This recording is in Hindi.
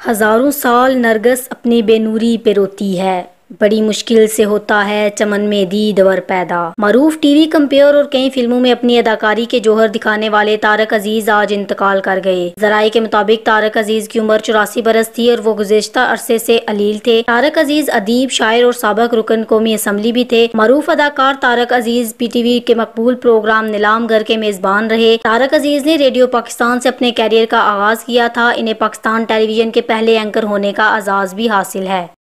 हजारों साल नरगिस अपनी बेनूरी पे रोती है, बड़ी मुश्किल से होता है चमन में दीदवर पैदा। मरूफ टीवी कंपेयर और कई फिल्मों में अपनी अदाकारी के जौहर दिखाने वाले तारक अजीज आज इंतकाल कर गए। जराये के मुताबिक तारक अजीज की उम्र 84 बरस थी और वो गुज़िश्ता अरसे से अलील थे। तारक अजीज अदीब, शायर और साबिक रुकन कौमी असम्बली भी थे। मरूफ अदाकार तारक अजीज PTV के मकबूल प्रोग्राम नीलाम घर के मेजबान रहे। तारक अजीज ने रेडियो पाकिस्तान से अपने कैरियर का आगाज किया था। इन्हें पाकिस्तान टेलीविजन के पहले एंकर होने का एजाज भी हासिल है।